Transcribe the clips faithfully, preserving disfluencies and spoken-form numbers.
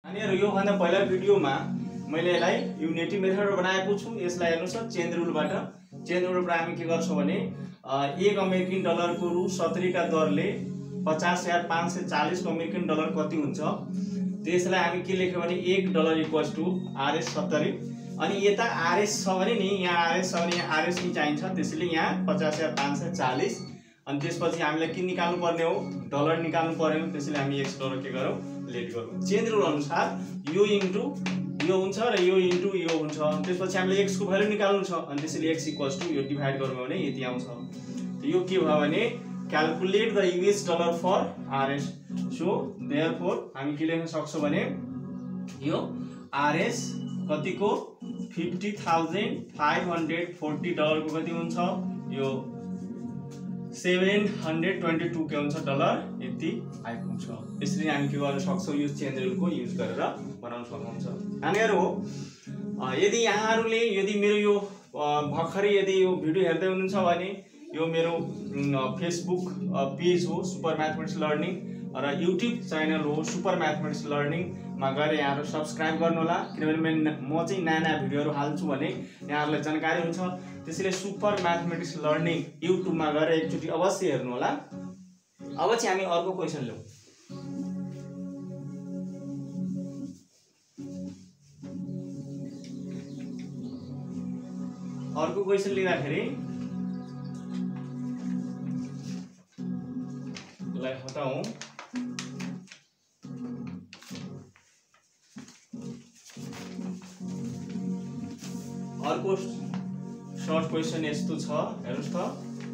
अनि यो भन्दा पहिला भिडियोमा मैले यसलाई युनिटी मेथड बनाएको छु। यसलाई हेर्नुस् त चेन रुलबाट चेन रुलबाट हामी के गर्छौं भने एक अमेरिकन डलरको रु सत्तरी का दरले पचास हजार पाँच सय चालीस को अमेरिकन डलर कति हुन्छ त्यसलाई हामी के लेख्यौ भने एक डलर इक्वल्स टु आरएस सत्तरी। अनि यता आरएस छ भने नि यहाँ आरएस छ भने यहाँ आरएस नि चाहिन्छ, त्यसैले यहाँ पचास हजार पाँच सय चालीस। अनि त्यसपछि हामीलाई के निकाल्नु पर्ने हो डलर निकाल्नु पर्यो, त्यसैले हामी एक डलर के गरौँ लेट गरौँ। चेन रुल अनुसार यो इन्टु यो हुन्छ र यो इन्टु यो हुन्छ। त्यसपछि हामीले x को भ्यालु निकाल्नु छ अनि त्यसैले x इक्वल्स टु यो डिभाइड गर्नु भने यति आउँछ। यो के भयो भने calculate the US dollar for RS. So therefore हामी के लेख्न सक्छौं भने यो आरएस कतिको fifty thousand five hundred forty dollar को कति हुन्छ यो सेभेन हन्ड्रेड ट्वेन्टी टू के हुन्छ डलर यति आएको हुन्छ। यसरी हामी के गर्न सक्छौं यो चेन रुलको युज गरेर बनाउन सक्नुहुन्छ। नानीहरु यदि यहाँहरुले यदि मेरो यो भर्खरै यदि यो भिडियो हेर्दै हुनुहुन्छ भने यो मेरो फेसबुक पेज हो सुपर म्याथमेटिक्स लर्निङ र युट्युब च्यानल हो सुपर म्याथमेटिक्स लर्निङ मा गएर यहाँहरु सब्स्क्राइब गर्नु होला, किनभने म चाहिँ नयाँ नयाँ भिडियोहरु हाल्छु भने यहाँहरुलाई जानकारी हुन्छ। त्यसैले सुपर म्याथमेटिक्स लर्निङ युट्युब मा गएर एकचोटी अवश्य हेर्नु होला। अब चाहिँ हामी अर्को क्वेशन लौ। अर्को क्वेशन लिँदाखेरि लाई हटाऊं। अर्को शॉर्ट क्वेशन यस्तो छ, हेर्नुस् त।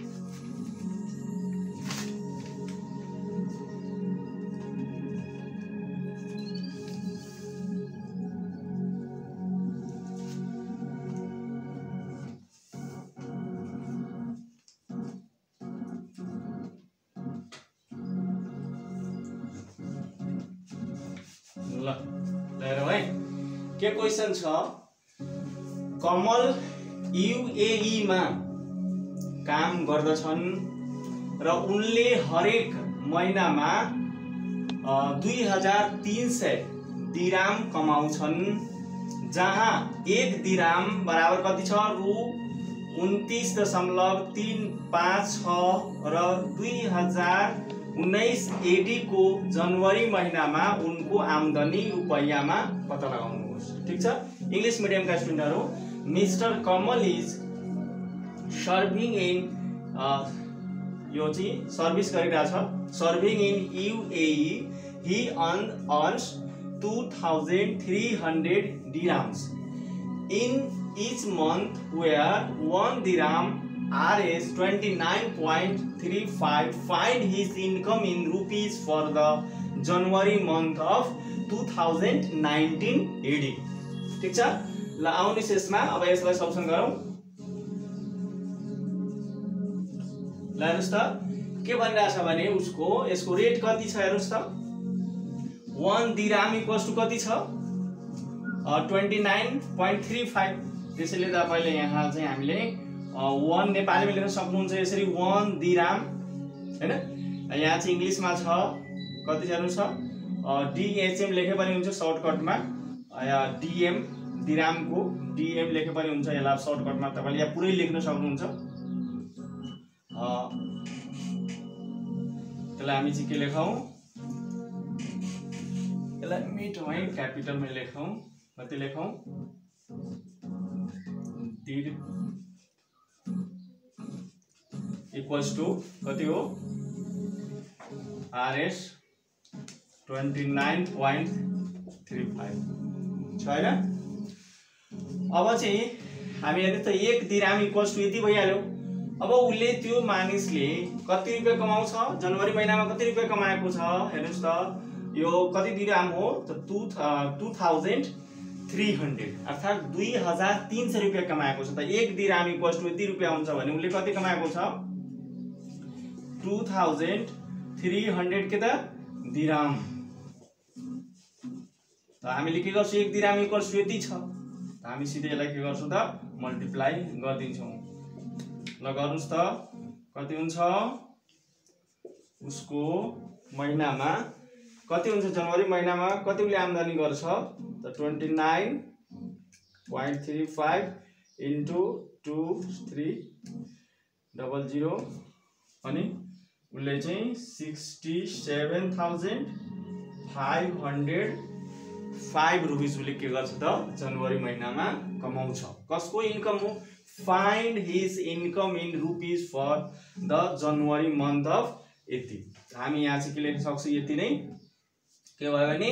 ल हेरौँ है के क्वेशन छ। कमल यूएई मा काम गर्दछन् र उनले हरेक महिनामा दुई हजार तीन सय दिराम कमाउँछन्, जहाँ एक दिराम बराबर कति छ रु उन्तीस दशमलव तीन पाँच छ र दुई हजार उन्नाइस एडी को जनवरी महीनामा उनको आमदनी रुपैयाँमा पत्ता लगाउनुहोस्। ठीक छ। इंग्लिश मीडियम का स्टुडेन्टहरु mister Kamal is serving in यो चाहिँ सर्भिस गरिरहेछ serving in UAE. He earns two thousand three hundred dirhams in each month, where one dirham R S twenty-nine point three five. Find his income in rupees for the January month of two thousand nineteen A D. ठीक छ। ल आउने शेषमा अब यसलाई सब्सन गरौँ। ल हेर्नुस् त के भनिरहेछ भने उसको यसको रेट कति छ हेर्नुस् त। one dirham इक्वल्स टु कति छ twenty-nine point three five। त्यसैले तपाईले यहाँ चाहिँ हामीले वन नेपालीमा लेख्न सक्नुहुन्छ यसरी वन दिराम हैन। यहाँ चाहिँ इंग्लिशमा छ कति हेर्नु छ डीएचएम लेखे पनि हुन्छ सर्टकटमा, या डीएम दिरामको डीएम लेखे पनि हुन्छ, यसलाई सर्टकटमा तपाईले यहाँ पुरै लेख्न सक्नुहुन्छ। त्यसलाई हामी चाहिँ के लेखौं यसलाई मिटमै क्यापिटलमा लेखौं, कति लेखौं इक्वल्स टू कति हो RS twenty-nine point three five छ हैन। अब चाहिँ हामी हेर्नु त एक दिराम इक्वल्स टू यति भइहाल्यो। अब उले त्यो मानिसले कति रुपैयाँ कमाउँछ जनवरी महिनामा कति रुपैयाँ कमाएको छ हेर्नुस् त। यो कति दिराम हो त two thousand three hundred अर्थात दुई हजार तीन सय रुपैयाँ कमाएको छ। त एक दिराम इक्वल्स टू यति रुपैयाँ हुन्छ भने उले कति कमाएको छ two thousand three hundred के त दिराम। त हामीले के गर्छौं एक दिराम इक्वल्स टू यति छ, त हामी सिधै यसलाई के गर्छौं त मल्टिप्लाई गर्दिन्छौं। ल गर्नुस् त कति हुन्छ उसको महिनामा कति हुन्छ जनवरी महिनामा कति उसले आम्दानी गर्छ त twenty nine point three five into two three double zero अनि उसले चाहिँ sixty seven thousand five hundred five rupees उसले के गर्छ त जनवरी महिनामा कमाउँछ। कसको इन्कम हो? Find his income in rupees for the January month of यति। हामी यहाँ चाहिँ के लेख्न सक्छौँ यति नै के भयो भने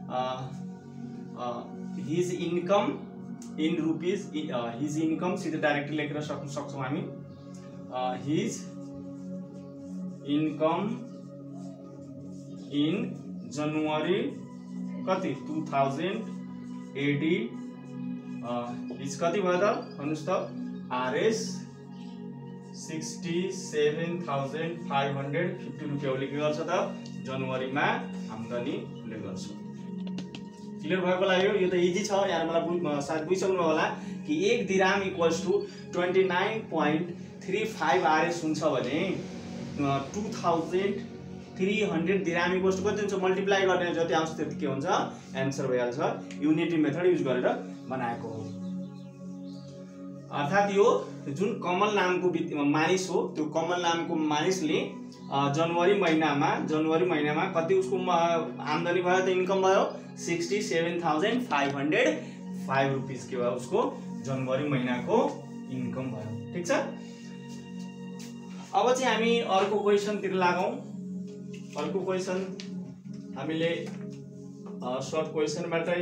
his income in rupees his income सिधै डाइरेक्टली लेखेर सक्न सक्छौँ हामी हिज इन्कम इन जनवरी कति टू थाउजेंड एटी हिज कति भयो त भन्नुहोस् त RS sixty seven thousand five hundred fifty रुपियाँ उसले के गर्छ त जनवरीमा आम्दानी उसले गर्छ। क्लियर भएको लाग्यो? यो त इजी छ यहाँ मलाई सायद बुझिसक्नु होला कि एक dirham equals to twenty nine point three five RS हुन्छ भने two thousand three hundred dirham equals to कति हुन्छ मल्टिप्लाई गर्ने जति आउँछ त्यति के हुन्छ एन्सर भइहाल्छ। युनिटी मेथड युज गरेर बनाएको हो। अर्थात यो जुन कमल नामको मानिस हो त्यो कमल नामको मानिसले जनवरी महिनामा जनवरी महिनामा कति उसको आम्दानी भयो त इन्कम भयो sixty seven thousand five hundred five rupees के भयो उसको जनवरी महिनाको इन्कम भयो। ठिक छ। अब चाहिँ हामी अर्को क्वेसनतिर लागौँ। अर्को क्वेसन हामीले सर्ट क्वेसनबाटै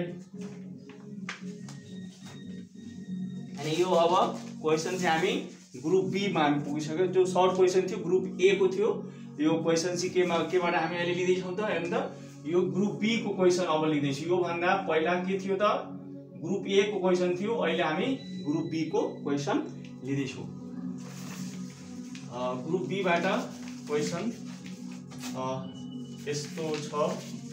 अनि यो अब क्वेसन चाहिँ हामी ग्रुप बी मा हामी पुगिसक्यो। जो सर्ट क्वेसन थियो ग्रुप ए को थियो यो क्वेसन चाहिँ केमा केबाट हामी अहिले लिँदैछौँ त हेर्नु त यो ग्रुप बी को क्वेसन अब लिँदैछु। यो भन्दा पहिला के थियो त ग्रुप ए को क्वेसन थियो अहिले हामी ग्रुप बी को क्वेसन लिँदैछौँ। ग्रुप बी बाट क्वेसन यस्तो छ।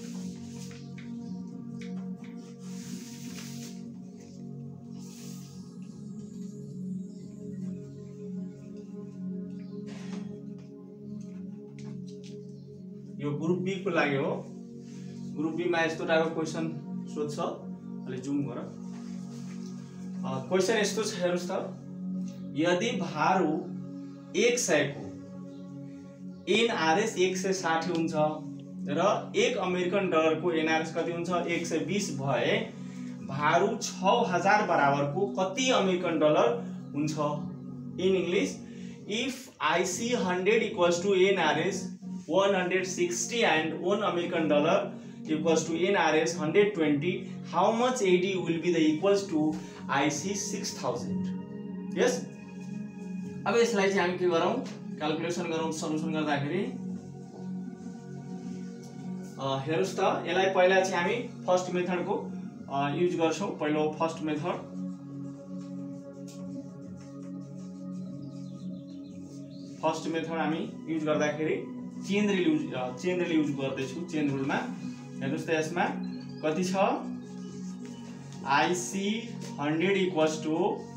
यो ग्रुप बी को लागि हो। ग्रुप बी मा यस्तो टाइपको क्वेसन सोध्छ। अलि जुम गर। क्वेसन यस्तो छ हेर्नुस् त यदि भारु एक सय को एनआरएस एक सय साठी हुन्छ र एक अमेरिकन डलर को एनआरएस कति हुन्छ एक सय बीस भए भारु छ हजार बराबर को कति अमेरिकन डलर हुन्छ। In English if IC hundred equals to NRS one hundred sixty and one American dollar equals to N R S one hundred twenty, how much A D will be the equals to I C six thousand? Yes. अब यसलाई चाहिँ हामी के गरौँ calculation गरौँ solution गर्दाखेरि हेर्नुस् त यसलाई पहिला चाहिँ हामी फर्स्ट मेथड को युज गर्छौं। पहिलो फर्स्ट मेथड फर्स्ट मेथड हामी युज गर्दाखेरि chain rule use chain rule use गर्दैछु। चेन रुलमा हेर्नुस् त यसमा कति छ IC hundred equals to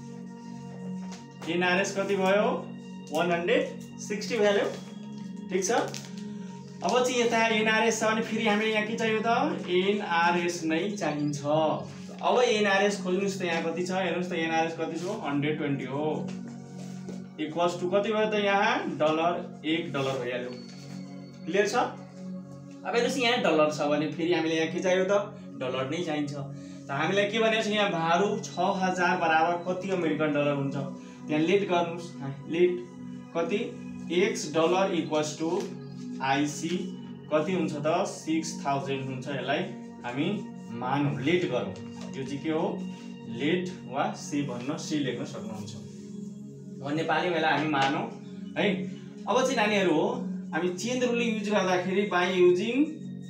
NRS कति भयो one hundred sixty भ्याल्यु। ठीक छ। अब चाहिँ यता एनआरएस छ भने फेरि हामीले यहाँ के चाहियो त एनआरएस नै चाहिन्छ। अब एनआरएस खोल्नुस् त यहाँ कति छ हेर्नुस् त एनआरएस कति छ one hundred twenty हो इक्वल्स टू कति भयो त यहाँ डलर एक डलर भइहाल्यो। क्लियर छ। अब हेर्नुस् यहाँ डलर छ भने फेरि हामीले यहाँ के चाहियो त डलर नै चाहिन्छ। त हामीलाई के भनेको छ यहाँ भारु छ हजार बराबर कति अमेरिकन डलर हुन्छ त्यहाँ लेट गर्नुस्। लेट कति x dollar equals to IC कति हुन्छ त सिक्स थाउजेंड हुन्छ। यसलाई हामी मानौँ लेट गरौँ। यो चाहिँ के हो लेट वा सी भन्न सी लेख्न सक्नुहुन्छ। नेपाली बेला हामी मानौँ है। अब चाहिँ नानीहरू हो हामी चेन रुल युज गर्दाखेरि by using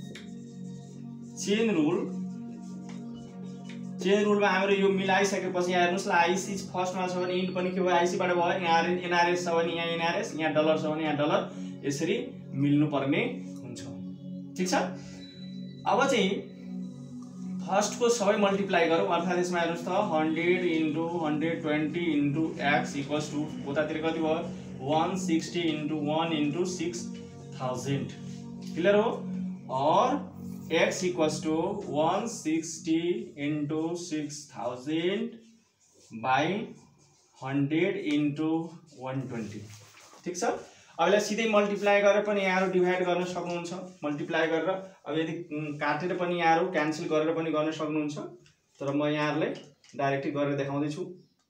chain rule chain रुलमा हाम्रो यो मिलाइसकेपछि यहाँ हेर्नुस् ल आईसी फर्स्टमा छ भने इन्ट पनि के भयो आईसी बाट भयो यहाँ एनआरएस छ भने यहाँ एनआरएस यहाँ डलर छ भने यहाँ डलर यसरी मिल्नु पर्ने हुन्छ। ठीक छ। अब चाहिँ फर्स्ट को सबै मल्टिप्लाई गरौँ अर्थात यसमा हेर्नुस् त hundred into hundred twenty into x equals to उतातिर कति भयो one sixty into one into six thousand. Clear हो। और x equals to one sixty into six thousand by hundred into one twenty. ठीक छ। अब यसलाई सिधै मल्टिप्लाई गरेर पनि यहाँहरु डिभाइड गर्न सक्नुहुन्छ। मल्टिप्लाई गरेर अब यदि काटेर पनि यहाँहरु क्यान्सल गरेर पनि गर्न सक्नुहुन्छ, तर म यहाँहरुलाई डाइरेक्टली गरेर देखाउँदै छु।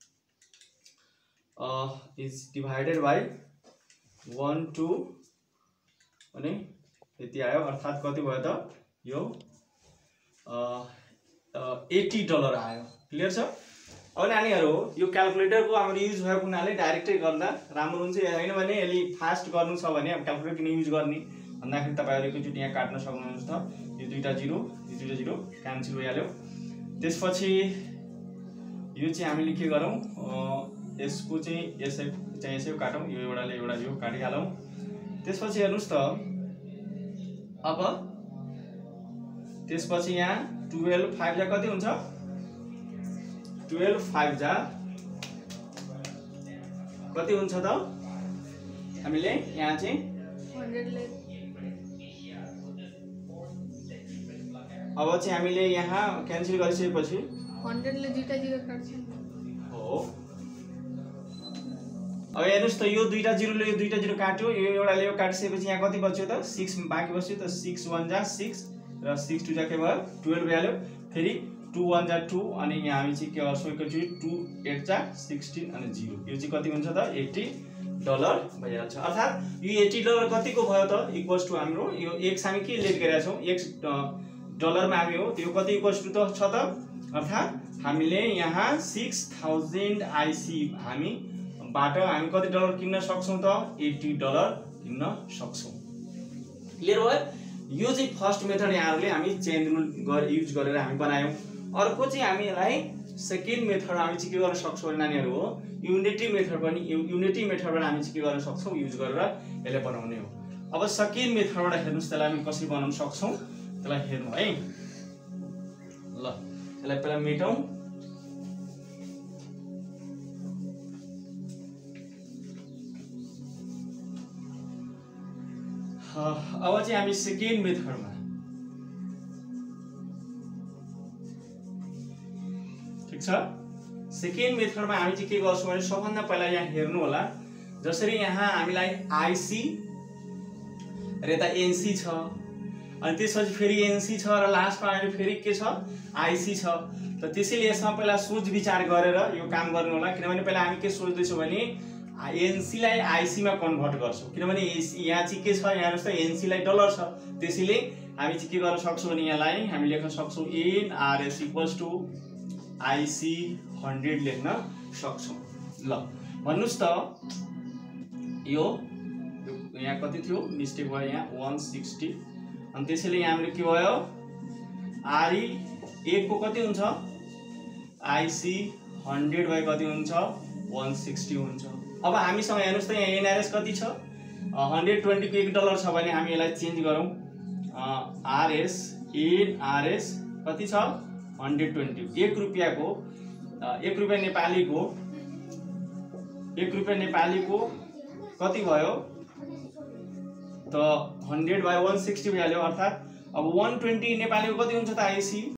A is divided by one two अनि यति आयो, अर्थात कति भयो त यो एट्टी डलर आयो। क्लियर छ। अब नानीहरु यो क्याल्कुलेटरको हाम्रो युज भएको हुनाले डाइरेक्टै गर्दा राम्रो हुन्छ, हैन भने यसले फास्ट गर्नु छ भने अब क्याल्कुलेटर किन युज गर्ने भन्दाखेरि तपाईहरु एकैचोटी यहाँ काट्न सक्नुहुन्छ। यो दुईटा जिरो यो दुईटा जिरो क्यान्सल भइहाल्यो। त्यसपछि यो चाहिँ हामीले के गरौँ, यसको चाहिँ यसै चाहिँ यसै काटौँ, यो एउटाले एउटा यो काटिहालौँ। त्यसपछि हेर्नुस् त अब त्यसपछि यहाँ ट्वेल्भ फाइभ जा कति हुन्छ, ट्वेल्भ फाइभ जा कति हुन्छ त हामीले यहाँ चाहिँ अब चाहिँ हामीले यहाँ क्यान्सल गरिसकेपछि हन्ड्रेड ले दुईटा जिरो काट्छ हो। अब हेर्नुस् त यो दुईटा जिरोले यो दुईटा जिरो काट्यो, यो एउटाले यो काटिसकेपछि यहाँ कति बच्यो त सिक्स बाँकी बच्यो त सिक्स वन जा सिक्स र सिक्स टू जा के भयो ट्वेल्भ भइहाल्यो। फेरि टू वन जा टू अनि यहाँ हामी चाहिँ के गर्छौँ एकैचोटि टू एट जा सिक्सटीन अनि जिरो, यो चाहिँ कति हुन्छ त एट्टी डलर भइहाल्छ। अर्थात् यो एट्टी डलर कतिको भयो त इक्वल्स टू हाम्रो यो एक्स हामी के लेट गरेका छौँ एक्स डलरमा हामी हो, त्यो कति इक्वल्स टू त छ त, अर्थात् हामीले यहाँ सिक्स थाउजेंड आईसी हामी बाट हामी कति डलर किन्न सक्छौं त एट्टी डलर किन्न सक्छौं। क्लियर भयो। यो चाहिँ फर्स्ट मेथड यहाँहरुले हामी चेन रुल युज गरेर हामी बनायौं। अर्को चाहिँ हामी यसलाई सेकेन्ड मेथड हामी चाहिँ के गर्न सक्छौं भने नानीहरु हो युनिटी मेथड पनि युनिटी मेथडबाट हामी चाहिँ के गर्न सक्छौं युज गरेर यसलाई बनाउने हो। अब सेकेन्ड मेथडबाट हेर्नुस् त्यसलाई हामी कसरी बनाउन सक्छौं त्यसलाई हेर्नु है। ल यसलाई पहिला मेटौं। अब चाहिँ हामी सेकेन्ड मेथडमा ठीक छ। सेकेन्ड मेथडमा हामी चाहिँ के गर्छौं भने सबभन्दा पहिला यहाँ हेर्नु होला, जसरी यहाँ हामीलाई आईसी र यता एनसी छ अनि त्यसपछि फेरि एनसी छ र लास्टमा अहिले फेरि के छ आईसी छ। त त्यसैले यसमा पहिला सोच विचार गरेर यो काम गर्नु होला, किनभने पहिला हामी के सोच्दै छौं भने एनसी लाई आईसी मा कन्भर्ट गर्छौं, किनभने यहाँ चाहिँ के छ यहाँ हेर्नुस् त एनसी लाई डलर छ। त्यसैले हामी चाहिँ के गर्न सक्छौं भने यहाँलाई हामी लेख्न सक्छौं N RS equals to IC hundred लेख्न सक्छौं। ल भन्नुस् त यो यहाँ कति थियो मिस्टेक भयो यहाँ वन सिक्सटी अनि त्यसैले यहाँ हामीले के भयो आरई एक को कति हुन्छ आईसी हन्ड्रेड बाई कति हुन्छ वन सिक्सटी हुन्छ। अब हामीसँग हेर्नुस् त यहाँ एनआरएस कति छ हन्ड्रेड ट्वेंटी को एक डलर छ भने हामी यसलाई चेन्ज गरौँ आरएस एनआरएस कति छ हन्ड्रेड ट्वेंटी एक रुपियाँ को एक रुपियाँ नेपाली को एक रुपियाँ नेपाली को कति भयो त हन्ड्रेड बाई वन सिक्सटी भइहाल्यो। अर्थात् अब वन ट्वेंटी नेपाली को कति हुन्छ त आईसी